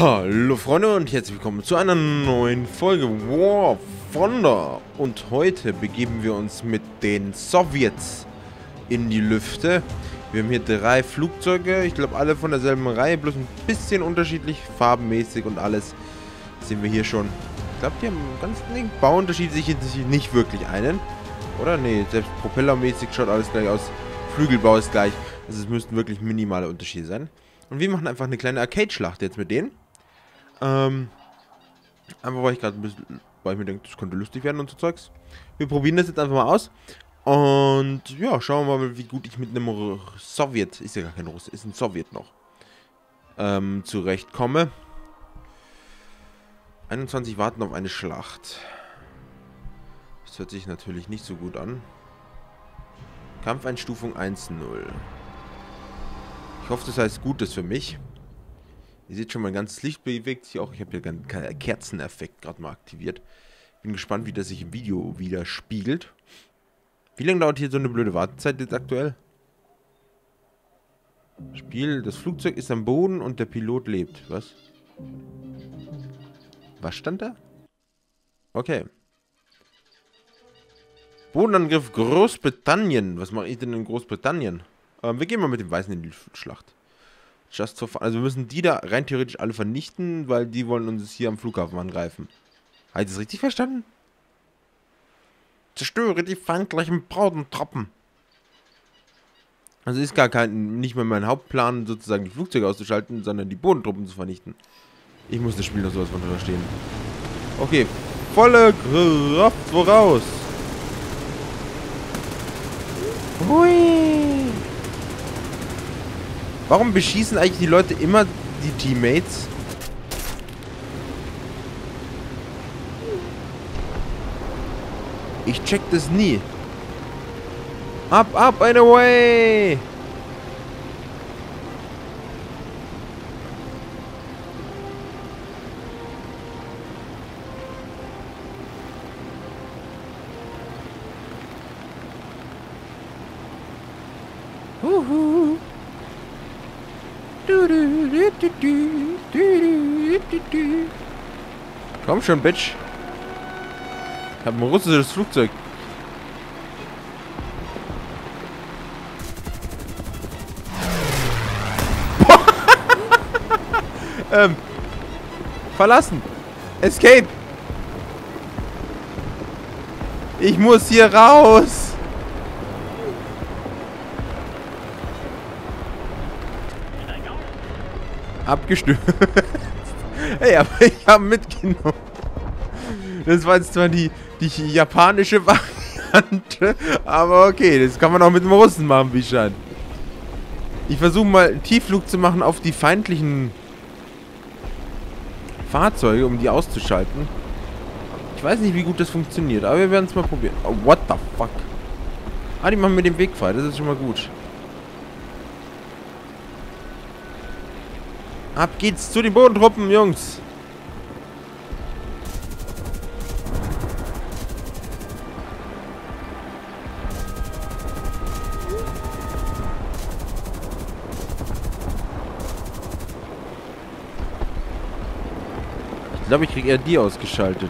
Hallo Freunde und herzlich willkommen zu einer neuen Folge War Thunder. Und heute begeben wir uns mit den Sowjets in die Lüfte. Wir haben hier 3 Flugzeuge, ich glaube alle von derselben Reihe, bloß ein bisschen unterschiedlich, farbenmäßig und alles. Sehen wir hier schon. Ich glaube, die haben ganz Bauunterschied sich nicht wirklich einen. Oder? Nee, selbst propellermäßig schaut alles gleich aus. Flügelbau ist gleich. Also es müssten wirklich minimale Unterschiede sein. Und wir machen einfach eine kleine Arcade-Schlacht jetzt mit denen. Einfach weil ich gerade ein bisschen, weil ich mir denke, das könnte lustig werden und so Zeugs. Wir probieren das jetzt einfach mal aus. Und ja, schauen wir mal, wie gut ich mit einem Sowjet, ist ja gar kein Russe, ist ein Sowjet noch, zurechtkomme. 21 warten auf eine Schlacht. Das hört sich natürlich nicht so gut an. Kampfeinstufung 1-0. Ich hoffe, das heißt Gutes für mich. Ihr seht schon, mein ganzes Licht bewegt sich auch. Ich habe hier keinen Kerzeneffekt gerade mal aktiviert. Bin gespannt, wie das sich im Video widerspiegelt. Wie lange dauert hier so eine blöde Wartezeit jetzt aktuell? Spiel, das Flugzeug ist am Boden und der Pilot lebt. Was? Was stand da? Okay. Bodenangriff Großbritannien. Was mache ich denn in Großbritannien? Wir gehen mal mit dem Weißen in die Schlacht. Just for fun. Also wir müssen die da rein theoretisch alle vernichten, weil die wollen uns hier am Flughafen angreifen. Habe ich das richtig verstanden? Zerstöre die feindlichen Brautentruppen. Also ist gar nicht mehr mein Hauptplan, sozusagen die Flugzeuge auszuschalten, sondern die Bodentruppen zu vernichten. Ich muss das Spiel noch sowas von verstehen. Okay, volle Kraft voraus. Hui. Warum beschießen eigentlich die Leute immer die Teammates? Ich check das nie. Up, up and away! Huhu. Komm schon, Bitch. Ich hab ein russisches Flugzeug. Verlassen. Escape. Ich muss hier raus. Abgestürzt. Hey, aber ich habe mitgenommen. Das war jetzt zwar die japanische Variante, aber okay, das kann man auch mit dem Russen machen, wie scheint. Ich versuche mal einen Tiefflug zu machen auf die feindlichen Fahrzeuge, um die auszuschalten. Ich weiß nicht, wie gut das funktioniert, aber wir werden es mal probieren. Oh, what the fuck? Ah, die machen mir den Weg frei, das ist schon mal gut. Ab geht's zu den Bodentruppen, Jungs. Ich glaube, ich kriege eher die ausgeschaltet.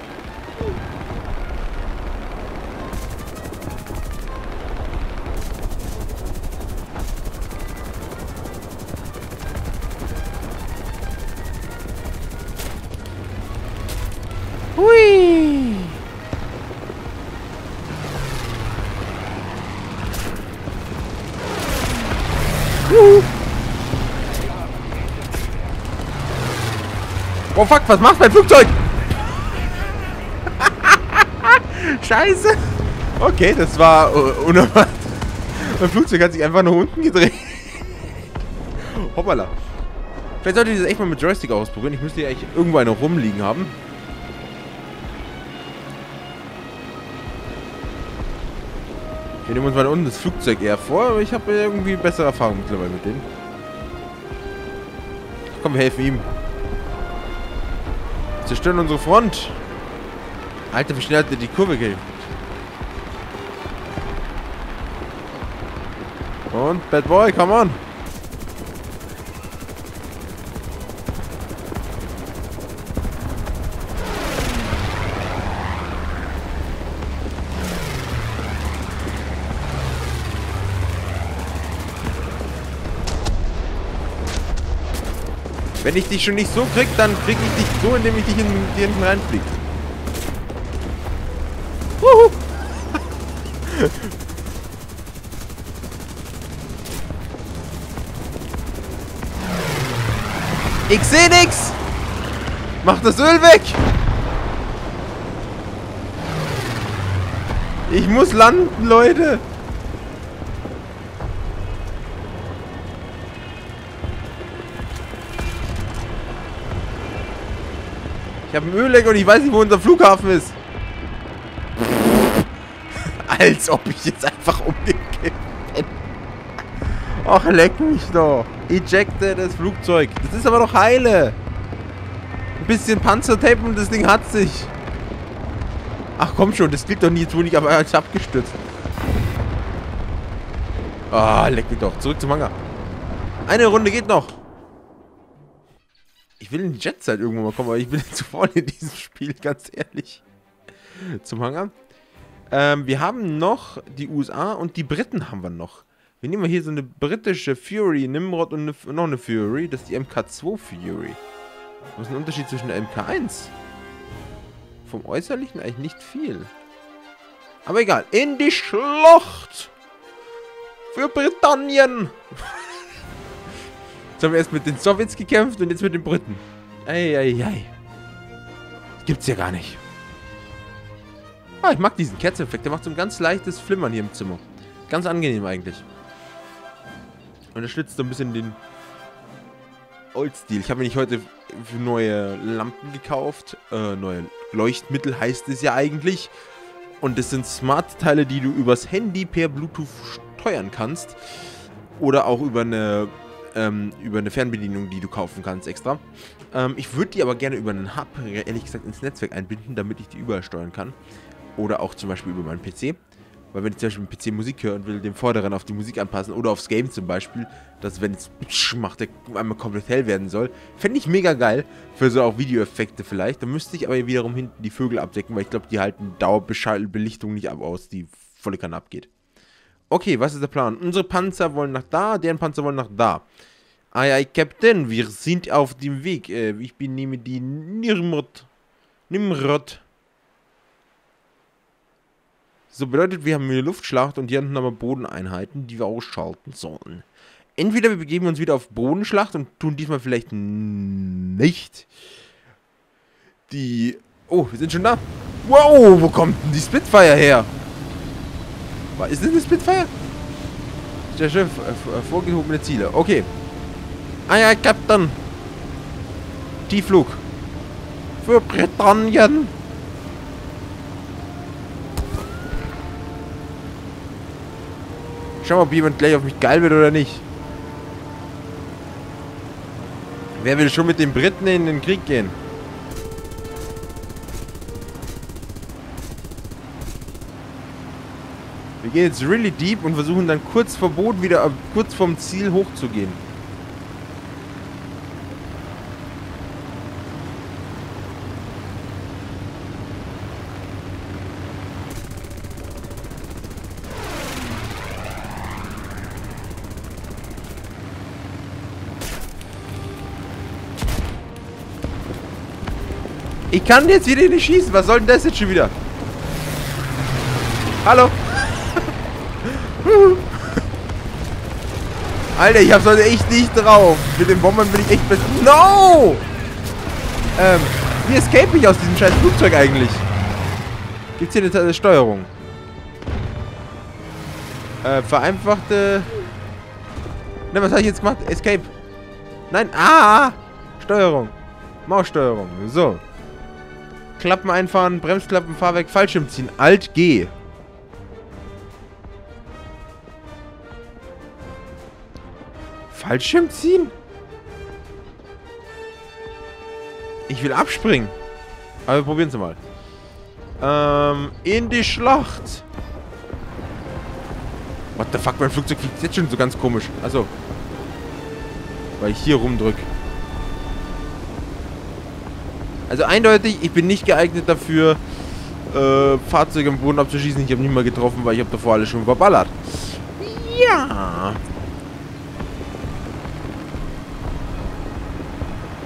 Hui! Oh fuck, was macht mein Flugzeug? Scheiße! Okay, das war unerwartet. Mein Flugzeug hat sich einfach nach unten gedreht. Hoppala. Vielleicht sollte ich das echt mal mit Joystick ausprobieren. Ich müsste ja eigentlich irgendwo eine rumliegen haben. Wir nehmen uns mal unten das Flugzeug eher vor, aber ich habe irgendwie bessere Erfahrungen mittlerweile mit denen. Komm, wir helfen ihm. Zerstören unsere Front. Alter, wie schnell hat der die Kurve gegeben? Und Bad Boy, come on. Wenn ich dich schon nicht so krieg, dann krieg ich dich so, indem ich dich hier hinten reinfliege. Ich seh nix! Mach das Öl weg! Ich muss landen, Leute! Ich habe ein Ölleck und ich weiß nicht, wo unser Flughafen ist. Als ob ich jetzt einfach umgekippt bin. Ach, leck mich doch. Ejecte das Flugzeug. Das ist aber doch heile. Ein bisschen Panzertape und das Ding hat sich. Ach komm schon, das gilt doch nie, jetzt wurde ich aber als abgestürzt. Ah, leck mich doch. Zurück zum Hangar. Eine Runde geht noch. Ich will in die Jetzeit irgendwo mal kommen, aber ich bin zu voll in diesem Spiel, ganz ehrlich. Zum Hangar. Wir haben noch die USA und die Briten haben wir noch. Wir nehmen mal hier so eine britische Fury, Nimrod und noch eine Fury. Das ist die MK2 Fury. Was ist ein Unterschied zwischen der MK1? Vom Äußerlichen eigentlich nicht viel. Aber egal. In die Schlacht! Für Britannien! Jetzt haben wir erst mit den Sowjets gekämpft und jetzt mit den Briten. Eieiei. Gibt's ja gar nicht. Ah, ich mag diesen Kerzeffekt. Der macht so ein ganz leichtes Flimmern hier im Zimmer. Ganz angenehm eigentlich. Unterstützt so ein bisschen den Oldstil. Ich habe mir nicht heute neue Lampen gekauft. Neue Leuchtmittel heißt es ja eigentlich. Und das sind Smart-Teile, die du übers Handy per Bluetooth steuern kannst. Oder auch über eine Fernbedienung, die du kaufen kannst extra. Ich würde die aber gerne über einen Hub, ehrlich gesagt, ins Netzwerk einbinden, damit ich die überall steuern kann. Oder auch zum Beispiel über meinen PC. Weil wenn ich zum Beispiel mit PC Musik höre und will den Vorderen auf die Musik anpassen oder aufs Game zum Beispiel, dass wenn es macht, der einmal komplett hell werden soll, fände ich mega geil. Für so auch Videoeffekte vielleicht. Dann müsste ich aber wiederum hinten die Vögel abdecken, weil ich glaube, die halten Dauerbelichtung nicht aus, die volle Kanne abgeht. Okay, was ist der Plan? Unsere Panzer wollen nach da, deren Panzer wollen nach da. Ei, Captain, wir sind auf dem Weg. Ich nehme die Nimrod. So bedeutet, wir haben eine Luftschlacht und hier unten haben wir Bodeneinheiten, die wir ausschalten sollen. Entweder wir begeben uns wieder auf Bodenschlacht und tun diesmal vielleicht nicht die... Oh, wir sind schon da. Wow, wo kommt denn die Spitfire her? Ist das eine Spitfire? Der Chef, vorgehobene Ziele. Okay. Ah ja, Captain. Tiefflug. Für Britannien. Schauen wir, ob jemand gleich auf mich geil wird oder nicht. Wer will schon mit den Briten in den Krieg gehen? Wir gehen jetzt really deep und versuchen dann kurz vor Boden wieder, kurz vorm Ziel hochzugehen. Ich kann jetzt wieder nicht schießen. Was soll denn das jetzt schon wieder? Hallo? Alter, ich hab's heute echt nicht drauf. Mit den Bombern bin ich echt besser. No! Wie escape ich aus diesem scheiß Flugzeug eigentlich? Gibt's hier eine Steuerung? Vereinfachte... Ne, was habe ich jetzt gemacht? Escape. Nein, Steuerung. Maussteuerung. So. Klappen einfahren, Bremsklappen, Fahrwerk, Fallschirm ziehen. Alt G. Fallschirm ziehen? Ich will abspringen. Aber wir probieren es mal. In die Schlacht. What the fuck, mein Flugzeug fliegt jetzt schon so ganz komisch. Achso. Weil ich hier rumdrücke. Also eindeutig, ich bin nicht geeignet dafür, Fahrzeuge am Boden abzuschießen. Ich habe nicht mal getroffen, weil ich habe davor alles schon verballert. Ja.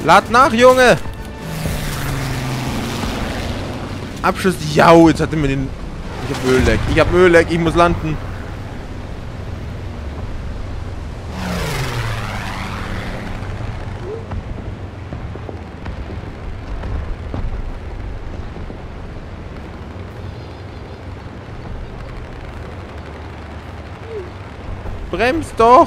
Lad nach, Junge! Abschuss. Ja, jetzt hat er mir den... Ich hab Ölleck. Ich hab Ölleck. Ich muss landen. Bremst doch!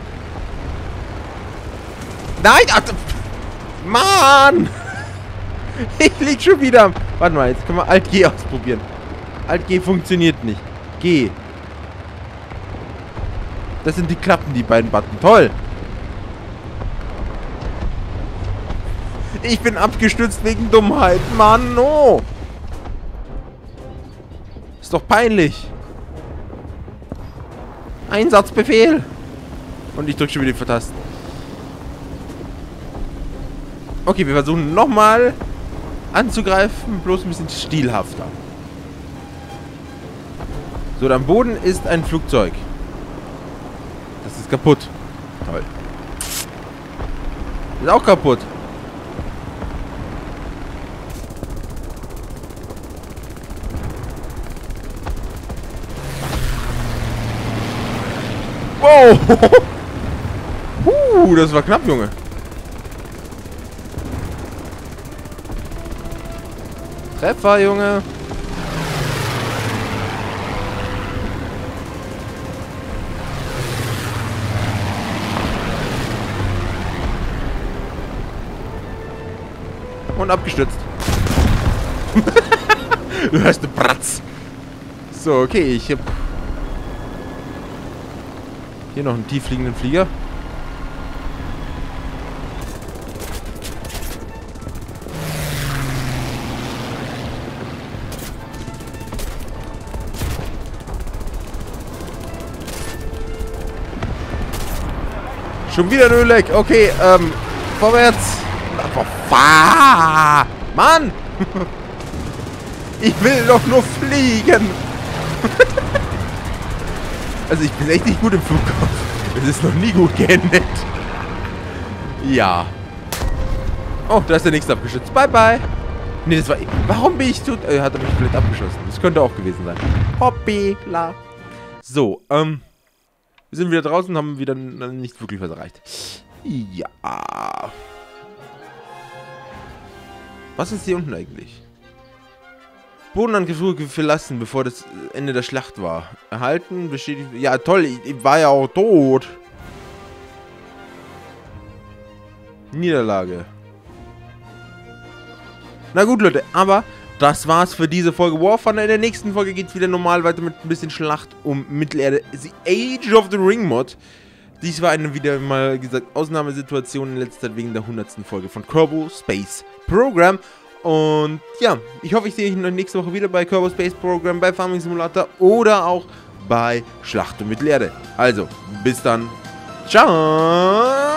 Nein! Ach, Mann! Ich lieg schon wieder. Warte mal, jetzt können wir Alt-G ausprobieren. Alt-G funktioniert nicht. G. Das sind die Klappen, die beiden Button. Toll! Ich bin abgestürzt wegen Dummheit. Mann, no! Ist doch peinlich. Einsatzbefehl! Und ich drücke schon wieder die Tasten. Okay, wir versuchen nochmal anzugreifen, bloß ein bisschen stilhafter. So, am Boden ist ein Flugzeug. Das ist kaputt. Toll. Ist auch kaputt. Wow! Das war knapp, Junge. Treffer, Junge. Und abgestürzt. Du hörst einen Bratz. So, okay, ich hab hier noch einen tieffliegenden Flieger. Schon wieder ein Ölleck. Okay, vorwärts. Mann! Ich will doch nur fliegen. Also ich bin echt nicht gut im Flugkopf. Es ist noch nie gut geendet. Ja. Oh, da ist der nächste abgeschützt. Bye, bye. Nee, das war... Warum bin ich so... hat er mich vielleicht abgeschossen. Das könnte auch gewesen sein. Hoppla. So, wir sind wieder draußen, haben wieder nicht wirklich was erreicht. Ja. Was ist hier unten eigentlich? Bodenangriff verlassen, bevor das Ende der Schlacht war. Erhalten, bestätigt... Ja, toll, ich war ja auch tot. Niederlage. Na gut, Leute, aber das war's für diese Folge War Thunder. In der nächsten Folge geht es wieder normal weiter mit ein bisschen Schlacht um Mittelerde. The Age of the Ring Mod. Dies war eine wieder mal gesagt Ausnahmesituation in letzter Zeit wegen der 100. Folge von Kerbal Space Program. Und ja, ich hoffe, ich sehe euch nächste Woche wieder bei Kerbal Space Program, bei Farming Simulator oder auch bei Schlacht um Mittelerde. Also, bis dann. Ciao!